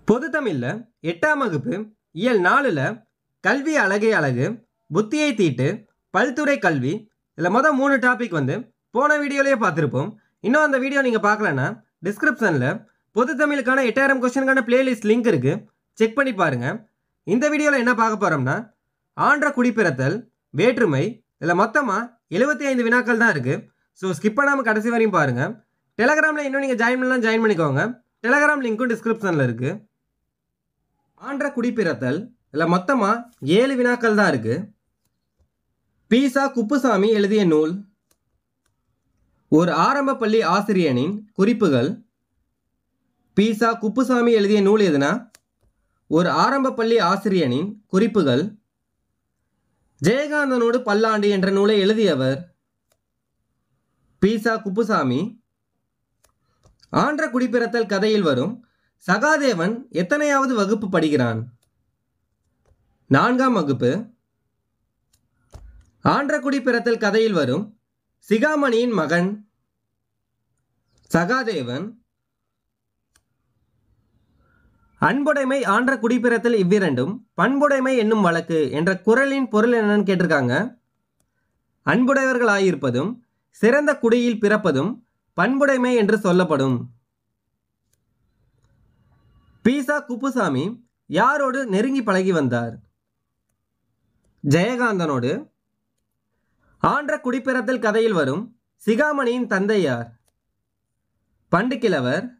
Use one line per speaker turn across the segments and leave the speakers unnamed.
பொது தமிழ்ல 8ஆம் வகுப்பு இயல் 4ல கல்வி அழகே அழகு, புத்தியை தீட்டு, பல்துறை கல்வி இதில் மொதல் 3 டாபிக் போன வீடியோலேயே பார்த்துருப்போம். இன்னும் அந்த வீடியோ நீங்கள் பார்க்கலன்னா டிஸ்கிரிப்ஷனில் பொது தமிழுக்கான 8000 கொஸ்டினுக்கான பிளேலிஸ்ட் லிங்க் இருக்குது, செக் பண்ணி பாருங்கள். இந்த வீடியோவில் என்ன பார்க்க போகிறோம்னா ஆன்ற குடிப்பிறத்தல், வேற்றுமை இதில் மொத்தமாக 75 வினாக்கள் தான் இருக்குது. ஸோ ஸ்கிப் பண்ணாமல் கடைசி வரையும் பாருங்கள். டெலகிராமில் இன்னும் நீங்கள் ஜாயின் பண்ணலாம், ஜாயின் பண்ணிக்கோங்க. டெலகிராம் லிங்க்கும் டிஸ்கிரிப்ஷனில் இருக்குது. ஆன்ற குடிப்பிறத்தல் இதில் மொத்தமாக 7 வினாக்கள் தான் இருக்குது. பீசா குப்புசாமி எழுதிய நூல், ஒரு ஆரம்ப பள்ளி ஆசிரியனின் குறிப்புகள். பீசா குப்புசாமி எழுதிய நூல் எதுனா ஒரு ஆரம்ப பள்ளி ஆசிரியனின் குறிப்புகள். ஜெயகாந்தனோடு பல்லாண்டு என்ற நூலை எழுதியவர் பீசா குப்புசாமி. ஆன்ற குடிப்பிறத்தல் கதையில் வரும் சகாதேவன் எத்தனையாவது வகுப்பு படிக்கிறான்? 4ஆம் வகுப்பு. ஆன்ற குடிப்பிறத்தல் கதையில் வரும் சிகாமணியின் மகன் சகாதேவன். அன்புடைமை ஆன்ற குடிப்பிறத்தல் இவ்விரண்டும் பண்புடைமை என்னும் வழக்கு என்ற குறளின் பொருள் என்னன்னு கேட்டிருக்காங்க. அன்புடையவர்களாயிருப்பதும் சிறந்த குடியில் பிறப்பதும் பண்புடைமை என்று சொல்லப்படும். பீசா குப்புசாமி யாரோடு நெருங்கி பழகி வந்தார்? ஜெயகாந்தனோடு. ஆன்ற குடிப்பிறத்தல் கதையில் வரும் சிகாமணியின் தந்தை யார்? பண்டுக்கிழவர்.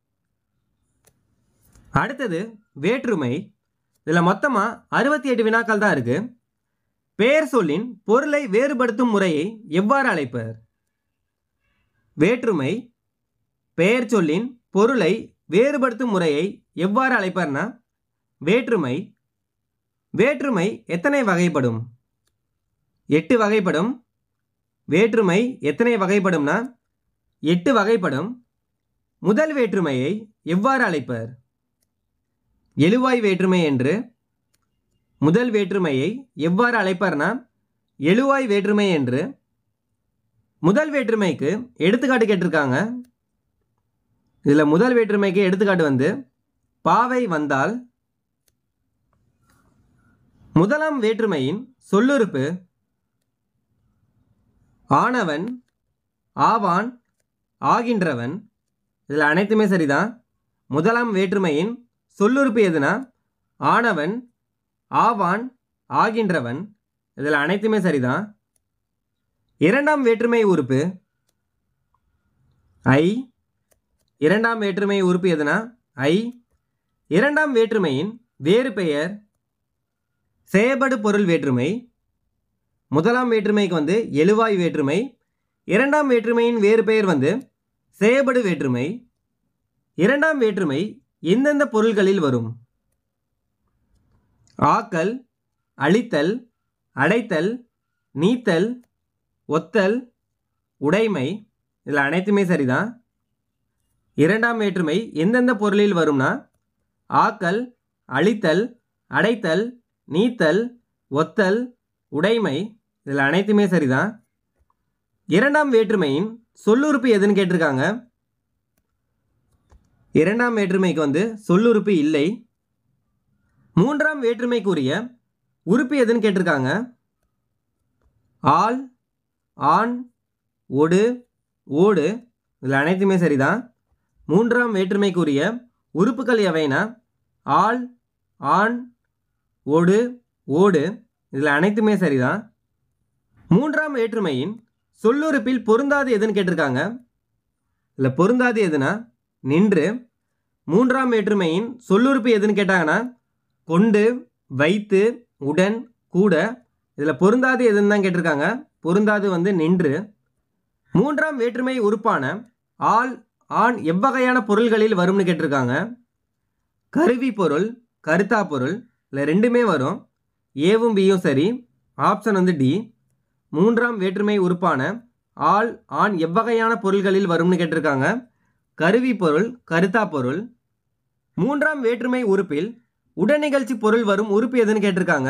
அடுத்தது வேற்றுமை. இதில் மொத்தமாக 68 வினாக்கள் தான் இருக்கு. பெயர் சொல்லின் பொருளை வேறுபடுத்தும் முறையை எவ்வாறு அழைப்பர்? வேற்றுமை. பெயர் சொல்லின் பொருளை வேறுபடுத்தும் முறையை எவ்வாறு அழைப்பர்னா வேற்றுமை. வேற்றுமை எத்தனை வகைப்படும்? 8 வகைப்படும். வேற்றுமை எத்தனை வகைப்படும்னா 8 வகைப்படும். முதல் வேற்றுமையை எவ்வாறு அழைப்பர்? எழுவாய் வேற்றுமை என்று. முதல் வேற்றுமையை எவ்வாறு அழைப்பர்னா எழுவாய் வேற்றுமை என்று. முதல் வேற்றுமைக்கு எடுத்துக்காட்டு கேட்டிருக்காங்க. இதில் முதல் வேற்றுமைக்கு எடுத்துக்காட்டு பாவை வந்தால். முதலாம் வேற்றுமையின் சொல்லுறுப்பு ஆனவன், ஆவான், ஆகின்றவன். இதில் அனைத்துமே சரிதான். முதலாம் வேற்றுமையின் சொல்லுறுப்பு எதுனா ஆனவன், ஆவான், ஆகின்றவன். இதில் அனைத்துமே சரிதான். இரண்டாம் வேற்றுமை உறுப்பு ஐ. இரண்டாம் வேற்றுமை உறுப்பு எதுனா ஐ. இரண்டாம் வேற்றுமையின் வேறு பெயர் செயபடு பொருள் வேற்றுமை. முதலாம் வேற்றுமைக்கு எழுவாய் வேற்றுமை. இரண்டாம் வேற்றுமையின் வேறு பெயர் செயபடு வேற்றுமை. இரண்டாம் வேற்றுமை எந்தெந்த பொருள்களில் வரும்? ஆக்கல், அழித்தல், அடைத்தல், நீத்தல், ஒத்தல், உடைமை. இதில் அனைத்துமே சரிதான். இரண்டாம் வேற்றுமை எந்தெந்த பொருளில் வரும்னா ஆக்கல், அழித்தல், அடைத்தல், நீத்தல், ஒத்தல், உடைமை. இதில் அனைத்துமே சரிதான். இரண்டாம் வேற்றுமையின் சொல்லுறுப்பு எதுன்னு கேட்டிருக்காங்க. இரண்டாம் வேற்றுமைக்கு சொல்லுறுப்பு இல்லை. மூன்றாம் வேற்றுமைக்குரிய உறுப்பு எதுன்னு கேட்டிருக்காங்க. ஆள், ஆண், ஒடு, ஓடு. இதில் அனைத்துமே சரிதான். மூன்றாம் வேற்றுமைக்குரிய உறுப்புகள் எவைனா ஆள், ஆண், ஒடு, ஓடு. இதில் அனைத்துமே சரிதான். மூன்றாம் வேற்றுமையின் சொல்லுறுப்பில் பொருந்தாது எதுன்னு கேட்டிருக்காங்க. இதில் பொருந்தாது எதுனா நின்று. மூன்றாம் வேற்றுமையின் சொல்லுறுப்பு எதுன்னு கேட்டாங்கன்னா கொண்டு, வைத்து, உடன், கூட. இதில் பொருந்தாது எதுன்னு தான் கேட்டிருக்காங்க. பொருந்தாது நின்று. மூன்றாம் வேற்றுமை உறுப்பான ஆள், ஆண் எவ்வகையான பொருள்களில் வரும்னு கேட்டிருக்காங்க. கருவி பொருள், கருத்தா பொருள். இல்லை ரெண்டுமே வரும். ஏவும் பியும் சரி. Option D. மூன்றாம் வேற்றுமை உறுப்பான ஆள், ஆண் எவ்வகையான பொருள்களில் வரும்னு கேட்டிருக்காங்க. கருவி பொருள், கருத்தா பொருள். மூன்றாம் வேற்றுமை உறுப்பில் உடனிகழ்ச்சி பொருள் வரும் உறுப்பு எதுன்னு கேட்டிருக்காங்க.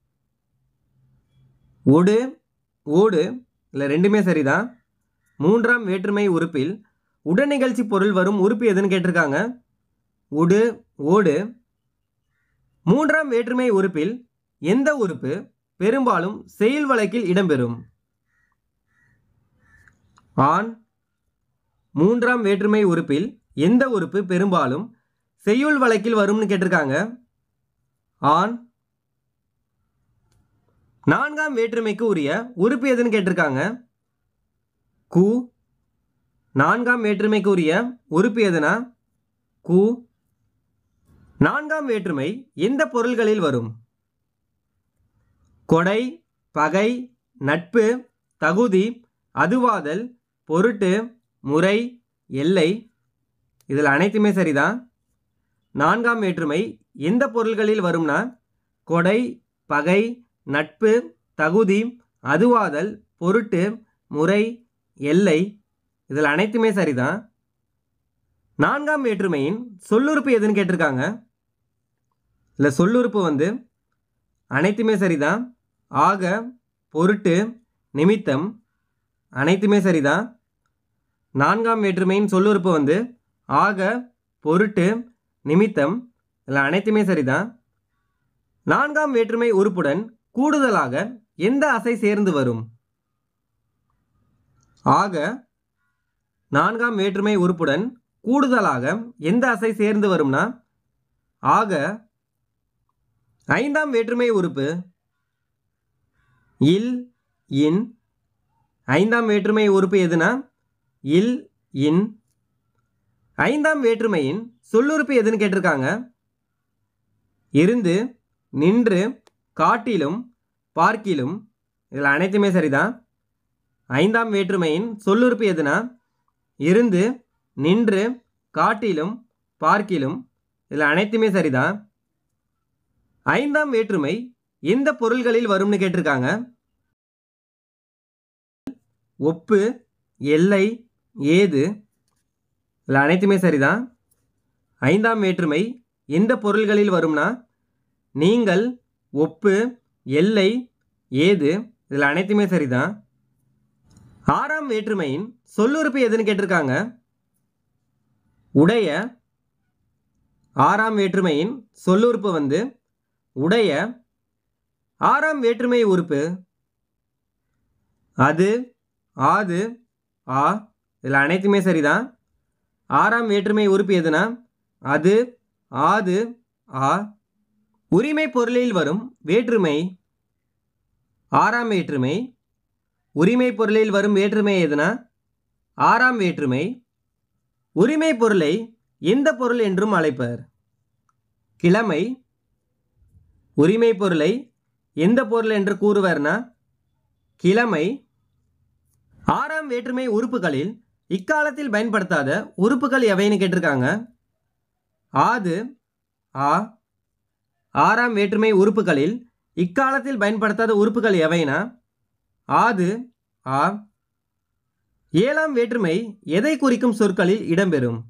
ஒடு, ஓடு. இல்லை ரெண்டுமே சரிதான். மூன்றாம் வேற்றுமை உறுப்பில் உடனிகழ்ச்சி பொருள் வரும் உறுப்பு எதுன்னு கேட்டிருக்காங்க. உடு ஓடு. மூன்றாம் வேற்றுமை உறுப்பில் எந்த உறுப்பு பெரும்பாலும் செய்யுள் வழக்கில் இடம்பெறும்? ஆண். மூன்றாம் வேற்றுமை உறுப்பில் எந்த உறுப்பு பெரும்பாலும் செய்யுள் வழக்கில் வரும்னு கேட்டிருக்காங்க. ஆண். நான்காம் வேற்றுமைக்கு உரிய உறுப்பு எதுன்னு கேட்டிருக்காங்க. கு. நான்காம் வேற்றுமைக்கு உரிய உறுப்பு எதுனா கு. நான்காம் வேற்றுமை எந்த பொருள்களில் வரும்? கொடை, பகை, நட்பு, தகுதி, அதுவாதல், பொருட்டு, முறை, எல்லை. இதில் அனைத்துமே சரிதான். நான்காம் வேற்றுமை எந்த பொருள்களில் வரும்னா கொடை, பகை, நட்பு, தகுதி, அதுவாதல், பொருட்டு, முறை, எல்லை. இதில் அனைத்துமே சரிதான். நான்காம் வேற்றுமையின் சொல்லுறுப்பு எதுன்னு கேட்டிருக்காங்க. இல்லை சொல்லுறுப்பு அனைத்துமே சரிதான். ஆக, பொருட்டு, நிமித்தம். அனைத்துமே சரிதான். நான்காம் வேற்றுமையின் சொல்லுறுப்பு ஆக, பொருட்டு, நிமித்தம். இல்லை அனைத்துமே சரிதான். நான்காம் வேற்றுமை உறுப்புடன் கூடுதலாக எந்த அசை சேர்ந்து வரும்? ஆக, நான்காம் வேற்றுமை உறுப்புடன் கூடுதலாக எந்த அசை சேர்ந்து வரும்னா ஆக. ஐந்தாம் வேற்றுமை உறுப்பு இல், இன். ஐந்தாம் வேற்றுமை உறுப்பு எதுனா இல், இன். ஐந்தாம் வேற்றுமையின் சொல்லுறுப்பு எதுன்னு கேட்டிருக்காங்க. இருந்து, நின்று, காட்டிலும், பார்க்கிலும். இதில் அனைத்துமே சரிதான். ஐந்தாம் வேற்றுமையின் சொல்லுறுப்பு எதுனா இருந்து, நின்று, காட்டிலும், பார்க்கிலும். இதில் அனைத்துமே சரிதான். ஐந்தாம் வேற்றுமை எந்த பொருள்களில் வரும்னு கேட்டிருக்காங்க. ஒப்பு, எல்லை, ஏது. இதில் அனைத்துமே சரிதான். ஐந்தாம் வேற்றுமை எந்த பொருள்களில் வரும்னா நீங்கள், ஒப்பு, எல்லை, ஏது. இதில் அனைத்துமே சரிதான். ஆறாம் வேற்றுமையின் சொல்லுறுப்பு எதுன்னு கேட்டிருக்காங்க. உடைய. ஆறாம் வேற்றுமையின் சொல்லுறுப்பு உடைய. ஆறாம் வேற்றுமை உறுப்பு அது, ஆது, ஆ. இதில் அனைத்துமே சரிதான். ஆறாம் வேற்றுமை உறுப்பு எதுனா அது, ஆது, ஆ. உரிமை பொருளில் வரும் வேற்றுமை. ஆறாம் வேற்றுமை. உரிமை பொருளில் வரும் வேற்றுமை எதுனா ஆறாம் வேற்றுமை. உரிமை பொருளை எந்த பொருள் என்றும் அழைப்பர்? கிழமை. உரிமை பொருளை எந்த பொருள் என்று கூறுவர்னா கிழமை. ஆறாம் வேற்றுமை உறுப்புகளில் இக்காலத்தில் பயன்படுத்தாத உறுப்புகள் எவைன்னு கேட்டிருக்காங்க. ஆது, ஆ. ஆறாம் வேற்றுமை உறுப்புகளில் இக்காலத்தில் பயன்படுத்தாத உறுப்புகள் எவைனா ஆது, ஆ. ஏழாம் வேற்றுமை எதை குறிக்கும் சொற்களில் இடம்பெறும்?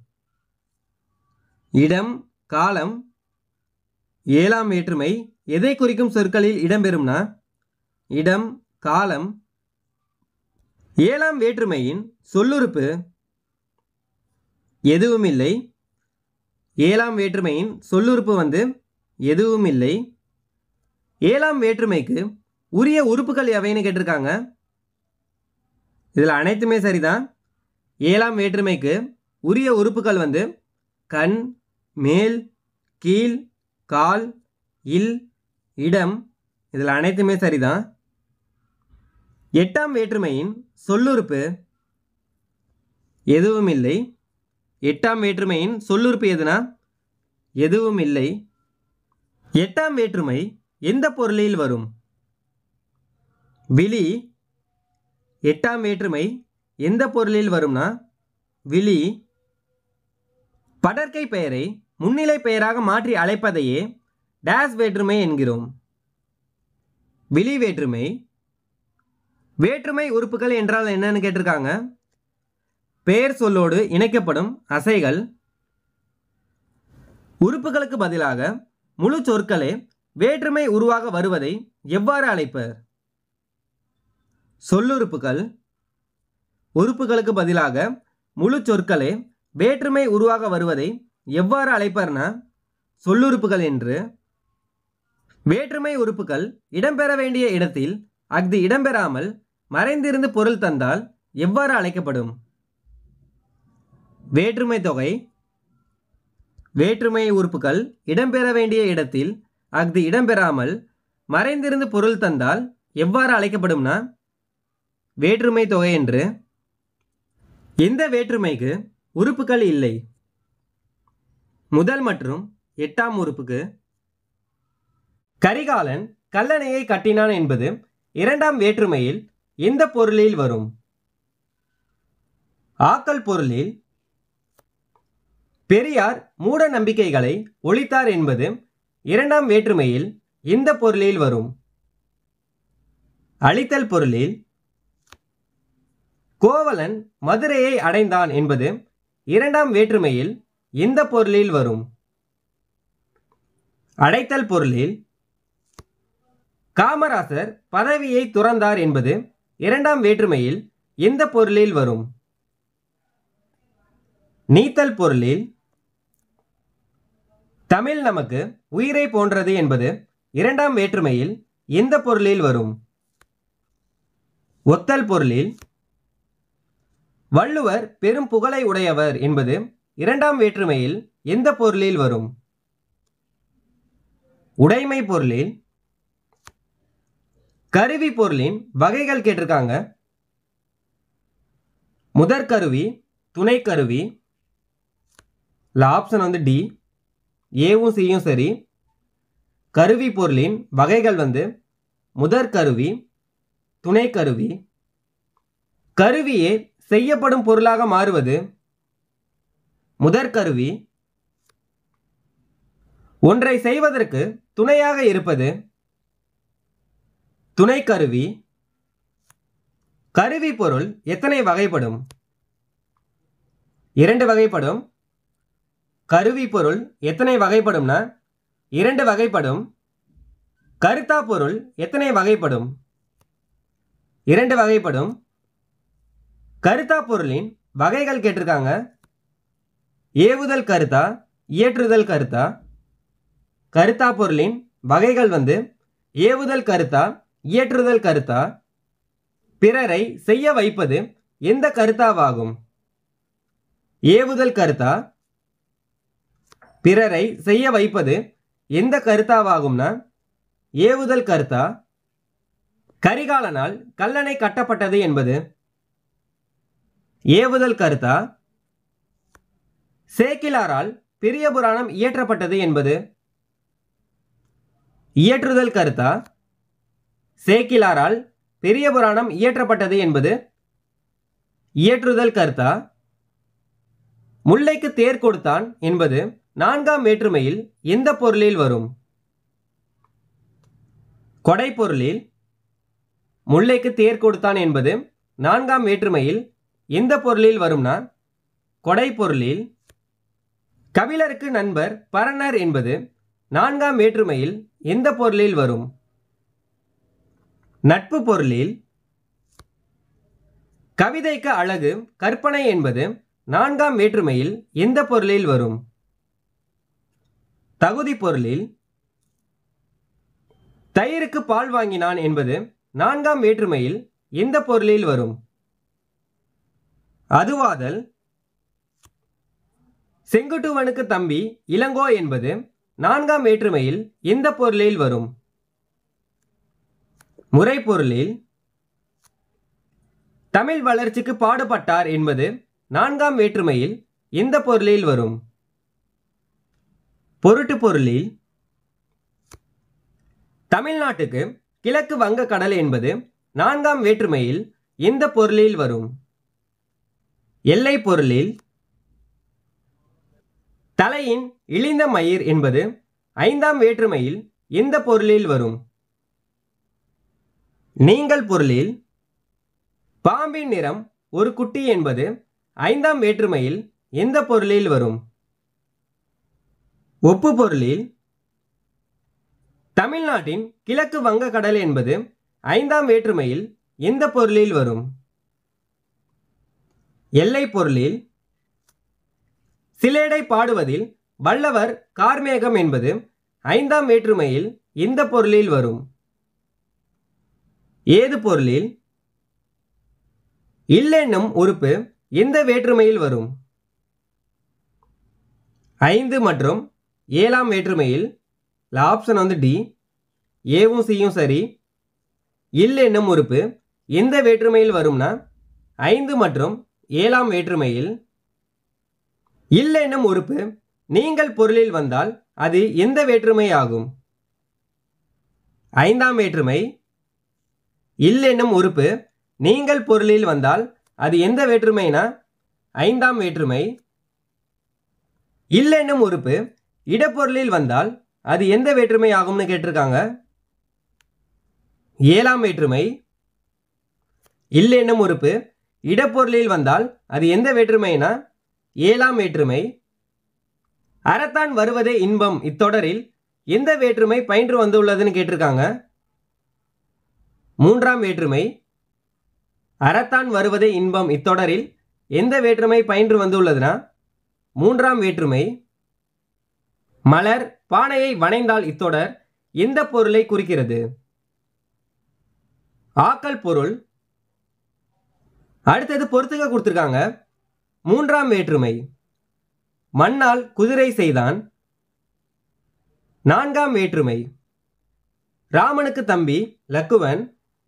இடம், காலம். ஏழாம் வேற்றுமை எதை குறிக்கும் சொற்களில் இடம்பெறும்னா இடம், காலம். ஏழாம் வேற்றுமையின் சொல்லுறுப்பு எதுவும் இல்லை. ஏழாம் வேற்றுமையின் சொல்லுறுப்பு எதுவும் இல்லை. ஏழாம் வேற்றுமைக்கு உரிய உறுப்புகள் எவைன்னு கேட்டிருக்காங்க. இதில் அனைத்துமே சரிதான். ஏழாம் வேற்றுமைக்கு உரிய உறுப்புகள் கண், மேல், கீழ், கால், இல், இடம். இதில் அனைத்துமே சரிதான். எட்டாம் வேற்றுமையின் சொல்லுறுப்பு எதுவும் இல்லை. எட்டாம் வேற்றுமையின் சொல்லுறுப்பு எதுனா எதுவும் இல்லை. எட்டாம் வேற்றுமை எந்த பொருளில் வரும்? விழி. எட்டாம் வேற்றுமை எந்த பொருளில் வரும்னா விழி. படர்க்கை பெயரை முன்னிலை பெயராக மாற்றி அழைப்பதையே டேஸ் வேற்றுமை என்கிறோம். விழி வேற்றுமை. வேற்றுமை உறுப்புகள் என்றால் என்னன்னு கேட்டிருக்காங்க. பெயர் சொல்லோடு இணைக்கப்படும் அசைகள். உறுப்புகளுக்கு பதிலாக முழு சொற்களே வேற்றுமை உருவாக வருவதை எவ்வாறு அழைப்பர்? சொல்லுறுப்புகள். உறுப்புகளுக்கு பதிலாக முழு சொற்களே வேற்றுமை உருவாக வருவதை எவ்வாறு அழைப்பர்னா சொல்லுறுப்புகள் என்று. வேற்றுமை உறுப்புகள் இடம்பெற வேண்டிய இடத்தில் அஃது இடம்பெறாமல் மறைந்திருந்து பொருள் தந்தால் எவ்வாறு அழைக்கப்படும்? வேற்றுமை தொகை. வேற்றுமை உறுப்புகள் இடம்பெற வேண்டிய இடத்தில் அஃது இடம்பெறாமல் மறைந்திருந்து பொருள் தந்தால் எவ்வாறு அழைக்கப்படும்னா வேற்றுமை தொகை என்று. எந்த வேற்றுமைக்கு உறுப்புகள் இல்லை? முதல் மற்றும் 8ஆம் உறுப்புக்கு. கரிகாலன் கல்லணையை கட்டினான் என்பது 2ஆம் வேற்றுமையில் எந்த பொருளில் வரும்? ஆக்கல் பொருளில். பெரியார் மூட நம்பிக்கைகளை ஒழித்தார் என்பது 2ஆம் வேற்றுமையில் எந்த பொருளில் வரும்? அழித்தல் பொருளில். கோவலன் மதுரையை அடைந்தான் என்பது 2ஆம் வேற்றுமையில் எந்த பொருளில் வரும்? அடைத்தல் பொருளில். காமராசர் பதவியை துறந்தார் என்பது 2ஆம் வேற்றுமையில் எந்த பொருளில் வரும்? நீத்தல் பொருளில். தமிழ் நமக்கு உயிரை போன்றது என்பது 2ஆம் வேற்றுமையில் எந்த பொருளில் வரும்? ஒத்தல் பொருளில். வள்ளுவர் பெரும் புகழை உடையவர் என்பது 2ஆம் வேற்றுமையில் எந்த பொருளில் வரும்? உடைமை பொருளில். கருவி பொருளின் வகைகள் கேட்டிருக்காங்க. முதற்கருவி, துணைக்கருவி. ஆப்ஷன் வந்து டி. ஏவும் சியும் சரி. கருவி பொருளின் வகைகள் வந்து முதற்கருவி, துணைக்கருவி. கருவியே செய்யப்படும் பொருளாக மாறுவது முதற்கருவி. ஒன்றை செய்வதற்கு துணையாக இருப்பது துணைக்கருவி. கருவி பொருள் எத்தனை வகைப்படும்? 2 வகைப்படும். கருவி பொருள் எத்தனை வகைப்படும்னா 2 வகைப்படும். கருத்தா பொருள் எத்தனை வகைப்படும்? 2 வகைப்படும். கருத்தா பொருளின் வகைகள் கேட்டிருக்காங்க. ஏவுதல் கருத்தா, இயற்றுதல் கருத்தா. கருத்தா பொருளின் வகைகள் வந்து ஏவுதல் கருத்தா, இயற்றுதல் கருத்தா. பிறரை செய்ய வைப்பது எந்த கருத்தாவாகும்? ஏவுதல் கருத்தா. பிறரை செய்ய வைப்பது எந்த கருத்தாவாகும்னா ஏவுதல் கருத்தா. கரிகாலனால் கல்லணை கட்டப்பட்டது என்பது ஏவுதல் கருத்தா. சேக்கிலாரால் பெரிய புராணம் இயற்றப்பட்டது என்பது இயற்றுதல் கருத்தா. சேக்கிலாரால் பெரிய புராணம் இயற்றப்பட்டது என்பது இயற்றுதல் கருத்தா. முல்லைக்கு தேர் கொடுத்தான் என்பது 4ஆம் வேற்றுமையில் எந்த பொருளில் வரும்? கொடை பொருளில். முல்லைக்கு தேர் கொடுத்தான் என்பது 4ஆம் வேற்றுமையில் எந்த பொருளில் வரும்னா கொடை பொருளில். கபிலருக்கு நண்பர் பரணர் என்பது 4ஆம் வேற்றுமையில் எந்த பொருளில் வரும்? நட்பு பொருளில். கவிதைக்கு அழகு கற்பனை என்பது 4ஆம் வேற்றுமையில் எந்த பொருளில் வரும்? தகுதி பொருளில். தயிருக்கு பால் வாங்கினான் என்பது 4ஆம் வேற்றுமையில் எந்த பொருளில் வரும்? அதுவாதல். செங்குட்டுவனுக்கு தம்பி இளங்கோ என்பது 4ஆம் வேற்றுமையில் எந்த பொருளில் வரும்? முறை பொருளில். தமிழ் வளர்ச்சிக்கு பாடுபட்டார் என்பது 4ஆம் வேற்றுமையில் எந்த பொருளில் வரும்? பொருட்டு பொருளில். தமிழ்நாட்டுக்கு கிழக்கு வங்க கடல் என்பது 4ஆம் வேற்றுமையில் எந்த பொருளில் வரும்? எல்லை பொருளில். தலையின் இழிந்த மயிர் என்பது 5ஆம் வேற்றுமையில் எந்த பொருளில் வரும்? நீங்கள் பொருளில். பாம்பின் நிறம் ஒரு குட்டி என்பது 5ஆம் வேற்றுமையில் எந்த பொருளில் வரும்? ஒப்பு பொருளில். தமிழ்நாட்டின் கிழக்கு வங்க கடல் என்பது 5ஆம் வேற்றுமையில் எந்த பொருளில் வரும்? எல்லை பொருளில். சிலேடை பாடுவதில் வல்லவர் கார்மேகம் என்பது 5ஆம் வேற்றுமையில் எந்த பொருளில் வரும்? ஏது பொருளில்? இல் என்னும் உறுப்பு எந்த வேற்றுமையில் வரும்? 5 மற்றும் 7ஆம் வேற்றுமையில். ஆப்ஷன் வந்து டி. ஏவும் சியும் சரி. இல் என்னும் உறுப்பு எந்த வேற்றுமையில் வரும்னா 5 மற்றும் 7ஆம் வேற்றுமையில். இல் என்னும் உறுப்பு நீங்கள் பொருளில் வந்தால் அது எந்த வேற்றுமை ஆகும்? 5ஆம் வேற்றுமை. இல் என்னும் உறுப்பு நீங்கள் பொருளில் வந்தால் அது எந்த வேற்றுமைனா 5ஆம் வேற்றுமை. இல் என்னும் உறுப்பு இடப்பொருளில் வந்தால் அது எந்த வேற்றுமை ஆகும்னு கேட்டிருக்காங்க. 7ஆம் வேற்றுமை. இல் என்னும் உறுப்பு இடப்பொருளில் வந்தால் அது எந்த வேற்றுமைனா 7ஆம் வேற்றுமை. அறத்தான் வருவதே இன்பம் இத்தொடரில் எந்த வேற்றுமை பயின்று வந்துள்ளதுன்னு கேட்டிருக்காங்க. 3ஆம் வேற்றுமை. அறத்தான் வருவதே இன்பம் இத்தொடரில் எந்த வேற்றுமை பயின்று வந்துள்ளதுனா 3ஆம் வேற்றுமை. மலர் பானையை வனைந்தால் இத்தொடர் எந்த பொருளை குறிக்கிறது? ஆக்கல் பொருள். அடுத்தது பொறுத்துக கொடுத்துருக்காங்க. 3ஆம் வேற்றுமை. மண்ணால் குதிரை செய்தான். 4ஆம் வேற்றுமை. ராமனுக்கு தம்பி லக்குவன்.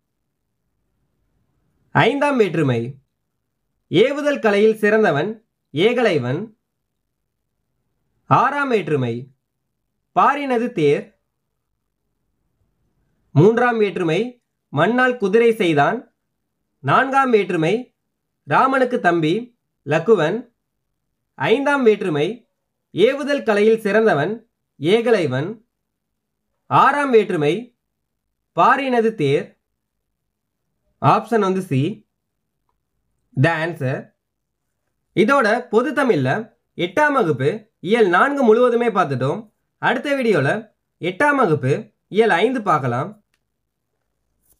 5ஆம் வேற்றுமை. ஏவுதல் கலையில் சிறந்தவன் ஏகலைவன். 6ஆம் வேற்றுமை. பாரினது தேர். 3ஆம் வேற்றுமை. மண்ணால் குதிரை செய்தான். 4ஆம் வேற்றுமை. ராமனுக்கு தம்பி லக்குவன். 5ஆம் வேற்றுமை. ஏவுதல் கலையில் சிறந்தவன் ஏகலைவன். 6ஆம் வேற்றுமை. பாரினது தேர். ஆப்ஷன் வந்து சி. The answer. இதோட பொது தமிழில் 8ஆம் வகுப்பு இயல் 4 முழுவதுமே பார்த்துட்டோம். அடுத்த வீடியோவில் 8ஆம் வகுப்பு இயல் 5 பார்க்கலாம்.